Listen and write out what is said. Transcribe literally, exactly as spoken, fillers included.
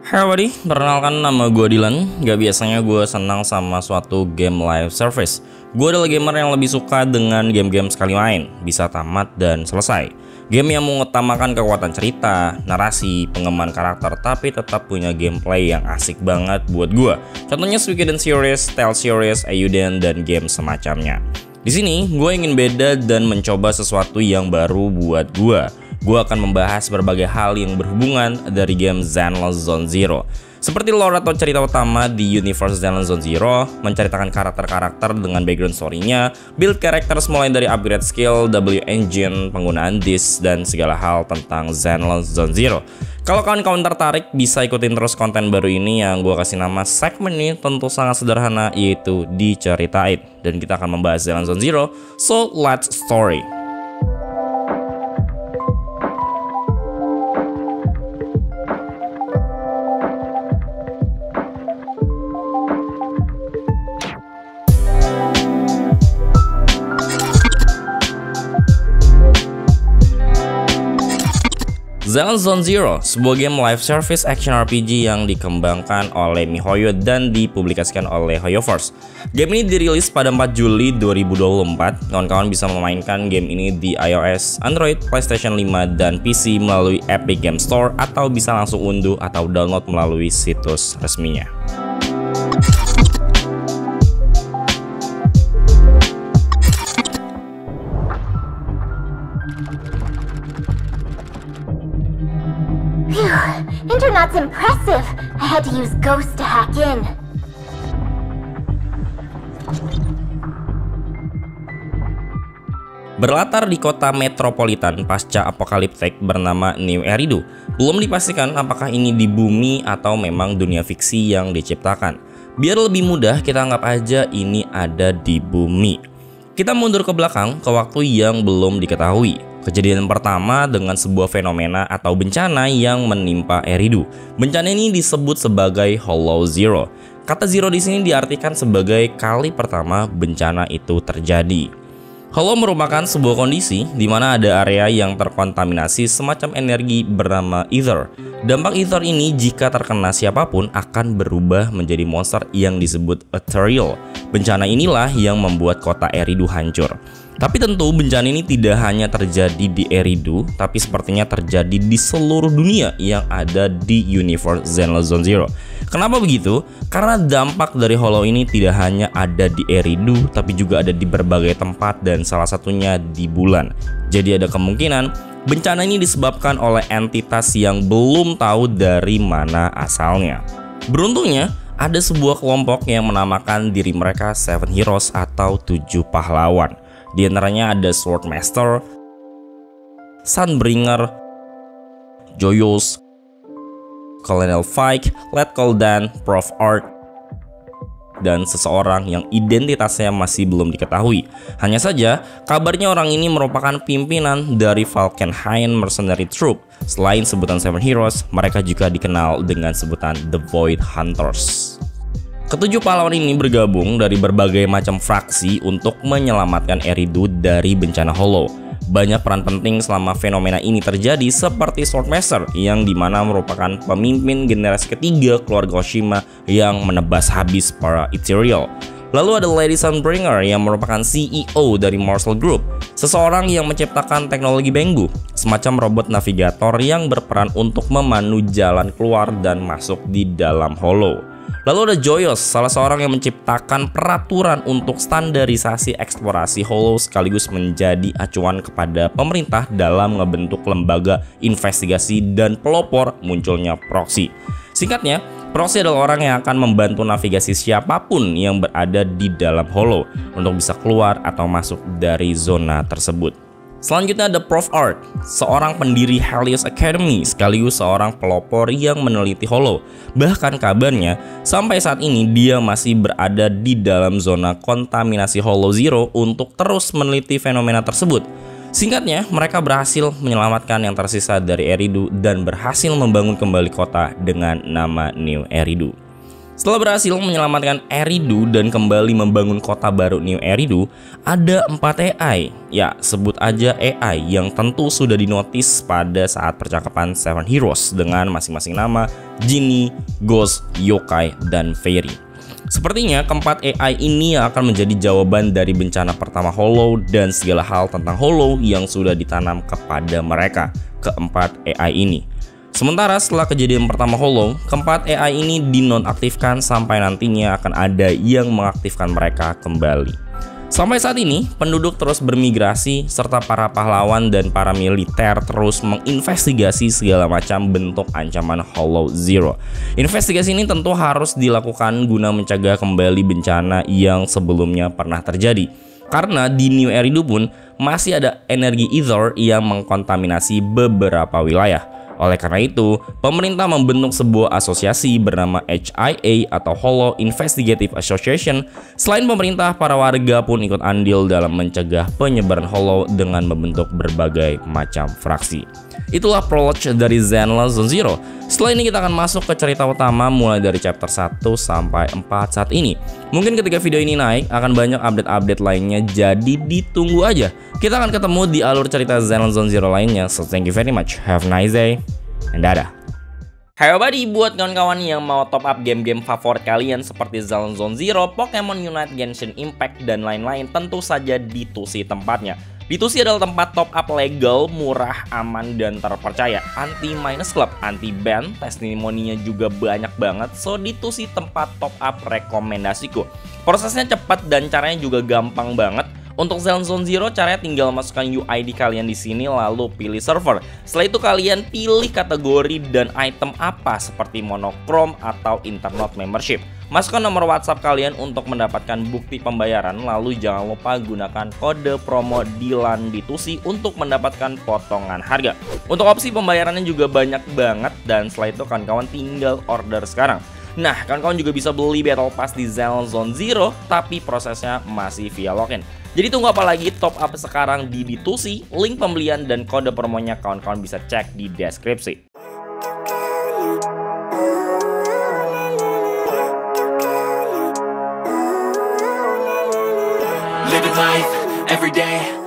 Hai everybody, perkenalkan nama gue Dylan. Gak biasanya gue senang sama suatu game live service. Gue adalah gamer yang lebih suka dengan game-game sekali main, bisa tamat dan selesai. Game yang mengutamakan kekuatan cerita, narasi, pengembangan karakter, tapi tetap punya gameplay yang asik banget buat gue. Contohnya Suikoden series, Tale series, Eiyuden, dan game semacamnya. Di sini gue ingin beda dan mencoba sesuatu yang baru buat gue. Gue akan membahas berbagai hal yang berhubungan dari game Zenless Zone Zero. Seperti lore atau cerita utama di universe Zenless Zone Zero, menceritakan karakter-karakter dengan background story-nya, build characters mulai dari upgrade skill, W engine, penggunaan disk, dan segala hal tentang Zenless Zone Zero. Kalau kawan-kawan tertarik, bisa ikutin terus konten baru ini yang gue kasih nama segmen ini tentu sangat sederhana, yaitu diceritain. Dan kita akan membahas Zenless Zone Zero, so let's story. Zenless Zone Zero, sebuah game live service action R P G yang dikembangkan oleh MiHoYo dan dipublikasikan oleh HoYoverse. Game ini dirilis pada empat Juli dua ribu dua puluh empat. Kawan-kawan bisa memainkan game ini di iOS, Android, PlayStation lima, dan P C melalui Epic Game Store atau bisa langsung unduh atau download melalui situs resminya. Internet's impressive. I had to use Ghost to hack in. Berlatar di kota metropolitan pasca apokaliptik bernama New Eridu, belum dipastikan apakah ini di bumi atau memang dunia fiksi yang diciptakan. Biar lebih mudah, kita anggap aja ini ada di bumi. Kita mundur ke belakang ke waktu yang belum diketahui. Kejadian pertama dengan sebuah fenomena atau bencana yang menimpa Eridu. Bencana ini disebut sebagai Hollow Zero. Kata Zero di sini diartikan sebagai kali pertama bencana itu terjadi. Hollow merupakan sebuah kondisi di mana ada area yang terkontaminasi semacam energi bernama Ether. Dampak Ether ini jika terkena siapapun akan berubah menjadi monster yang disebut Ethereal. Bencana inilah yang membuat kota Eridu hancur. Tapi tentu bencana ini tidak hanya terjadi di Eridu, tapi sepertinya terjadi di seluruh dunia yang ada di universe Zenless Zone Zero. Kenapa begitu? Karena dampak dari Hollow ini tidak hanya ada di Eridu, tapi juga ada di berbagai tempat dan salah satunya di bulan. Jadi ada kemungkinan bencana ini disebabkan oleh entitas yang belum tahu dari mana asalnya. Beruntungnya, ada sebuah kelompok yang menamakan diri mereka Seven Heroes atau tujuh pahlawan. Di antaranya ada Swordmaster, Sunbringer, Joyous, Colonel Fike, Letkoldan, Prof Art, dan seseorang yang identitasnya masih belum diketahui. Hanya saja, kabarnya orang ini merupakan pimpinan dari Valkenhayn Mercenary Troop. Selain sebutan Seven Heroes, mereka juga dikenal dengan sebutan The Void Hunters. Ketujuh pahlawan ini bergabung dari berbagai macam fraksi untuk menyelamatkan Eridu dari bencana Hollow. Banyak peran penting selama fenomena ini terjadi seperti Swordmaster yang dimana merupakan pemimpin generasi ketiga keluarga Oshima yang menebas habis para Ethereal. Lalu ada Lady Sunbringer yang merupakan C E O dari Morsel Group, seseorang yang menciptakan teknologi Bengu, semacam robot navigator yang berperan untuk memandu jalan keluar dan masuk di dalam Hollow. Lalu ada Joyous, salah seorang yang menciptakan peraturan untuk standarisasi eksplorasi Hollow sekaligus menjadi acuan kepada pemerintah dalam ngebentuk lembaga investigasi dan pelopor munculnya proxy. Singkatnya, proxy adalah orang yang akan membantu navigasi siapapun yang berada di dalam Hollow untuk bisa keluar atau masuk dari zona tersebut. Selanjutnya ada Prof Art, seorang pendiri Helios Academy sekaligus seorang pelopor yang meneliti Hollow. Bahkan kabarnya sampai saat ini dia masih berada di dalam zona kontaminasi Hollow Zero untuk terus meneliti fenomena tersebut. Singkatnya, mereka berhasil menyelamatkan yang tersisa dari Eridu dan berhasil membangun kembali kota dengan nama New Eridu. Setelah berhasil menyelamatkan Eridu dan kembali membangun kota baru New Eridu, ada empat A I, ya sebut aja A I yang tentu sudah dinotis pada saat percakapan Seven Heroes dengan masing-masing nama Genie, Ghost, Yokai, dan Fairy. Sepertinya keempat A I ini akan menjadi jawaban dari bencana pertama Hollow dan segala hal tentang Hollow yang sudah ditanam kepada mereka, keempat A I ini. Sementara setelah kejadian pertama Hollow, keempat A I ini dinonaktifkan sampai nantinya akan ada yang mengaktifkan mereka kembali. Sampai saat ini, penduduk terus bermigrasi serta para pahlawan dan para militer terus menginvestigasi segala macam bentuk ancaman Hollow Zero. Investigasi ini tentu harus dilakukan guna mencegah kembali bencana yang sebelumnya pernah terjadi. Karena di New Eridu pun masih ada energi ether yang mengkontaminasi beberapa wilayah. Oleh karena itu, pemerintah membentuk sebuah asosiasi bernama H I A atau Hollow Investigative Association. Selain pemerintah, para warga pun ikut andil dalam mencegah penyebaran Hollow dengan membentuk berbagai macam fraksi. Itulah prologue dari Zenless Zone Zero. Setelah ini kita akan masuk ke cerita utama mulai dari chapter satu sampai empat saat ini. Mungkin ketika video ini naik akan banyak update-update lainnya, jadi ditunggu aja. Kita akan ketemu di alur cerita Zenless Zone Zero lainnya. So thank you very much. Have a nice day. And dadah. Hai buddy, buat kawan-kawan yang mau top up game-game favorit kalian seperti Zenless Zone Zero, Pokemon Unite, Genshin Impact, dan lain-lain, tentu saja D two C tempatnya. D two C adalah tempat top up legal, murah, aman, dan terpercaya. Anti minus club, anti ban, testimoninya juga banyak banget. So D two C tempat top up rekomendasiku. Prosesnya cepat dan caranya juga gampang banget. Untuk Zenless Zone Zero, caranya tinggal masukkan U I D kalian di sini lalu pilih server. Setelah itu kalian pilih kategori dan item apa seperti monochrome atau internet membership. Masukkan nomor WhatsApp kalian untuk mendapatkan bukti pembayaran, lalu jangan lupa gunakan kode promo Dilan D two C untuk mendapatkan potongan harga. Untuk opsi pembayarannya juga banyak banget dan setelah itu kawan-kawan tinggal order sekarang. Nah, kawan-kawan juga bisa beli Battle Pass di Zenless Zone Zero, tapi prosesnya masih via login. Jadi tunggu apa lagi, top up sekarang di D two C, link pembelian dan kode promonya kawan-kawan bisa cek di deskripsi. Living life every day